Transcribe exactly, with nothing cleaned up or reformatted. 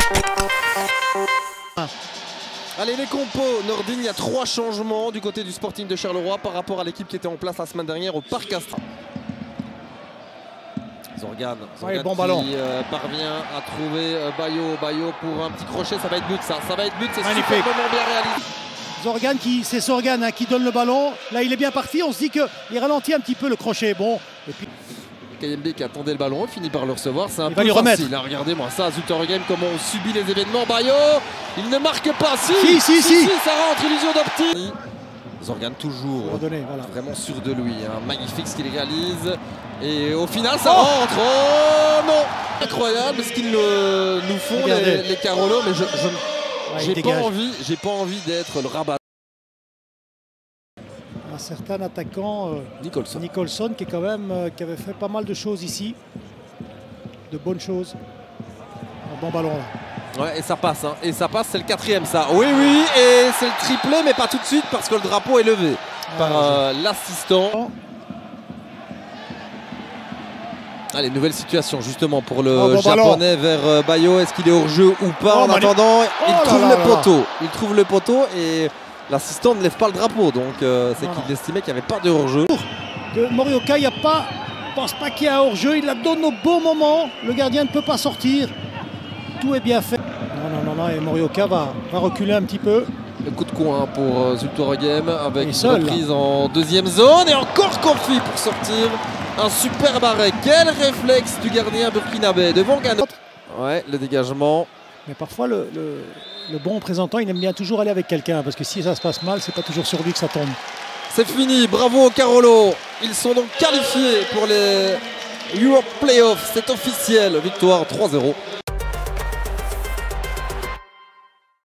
Allez, les compos, Nordine, il y a trois changements du côté du Sporting de Charleroi par rapport à l'équipe qui était en place la semaine dernière au Parc Astral. Zorgan, Zorgan ouais, bon qui ballon. Euh, parvient à trouver euh, Bayo, Bayo pour un petit crochet, ça va être but ça, ça va être but, c'est magnifique. superbement bien réalisé. Zorgan qui, c'est Zorgan hein, qui donne le ballon. Là, il est bien parti. On se dit qu'il ralentit un petit peu le crochet. Bon. Et puis Kayembe qui attendait le ballon, finit par le recevoir. C'est un il peu va lui facile. Hein, regardez-moi ça, Zultergem, comment on subit les événements. Bayo, il ne marque pas. Si, si, si, si, si. ça rentre, illusion d'optique. Zorgan toujours donner, voilà. vraiment sûr de lui. Hein. Magnifique ce qu'il réalise. Et au final, ça oh rentre. Oh non, incroyable ce qu'ils euh, nous font les, les Carolos. Mais je, je ouais, j'ai pas envie, j'ai pas envie d'être le rabat. Un certain attaquant, euh, Nicholson. Nicholson, qui est quand même euh, qui avait fait pas mal de choses ici, de bonnes choses. Un bon ballon là. Ouais, et ça passe, hein. Et ça passe, c'est le quatrième ça. Oui, oui, et c'est le triplé, mais pas tout de suite parce que le drapeau est levé ah, par euh, l'assistant. Allez, nouvelle situation justement pour le oh, bon japonais ballon. vers euh, Bayo. Est-ce qu'il est hors jeu ou pas? Oh, en attendant, oh, il trouve là, le là, poteau. Là. Il trouve le poteau et l'assistant ne lève pas le drapeau. Donc euh, c'est qu'il estimait qu'il n'y avait pas de hors-jeu. De Morioka, il n'y a pas, je pense pas qu'il y a hors-jeu. Il la donne au bon moment. Le gardien ne peut pas sortir. Tout est bien fait. Non, non, non, non. Et Morioka va, va reculer un petit peu. Le coup de coin pour euh, Zultergem avec une reprise en deuxième zone et encore Kofi pour sortir. Un superbe arrêt. Quel réflexe du gardien burkinabé devant Gano. Ouais, le dégagement. Mais parfois, le, le, le bon représentant, il aime bien toujours aller avec quelqu'un parce que si ça se passe mal, c'est pas toujours sur lui que ça tombe. C'est fini. Bravo aux Carolos. Ils sont donc qualifiés pour les Europe Playoffs. C'est officiel. Victoire trois zéro.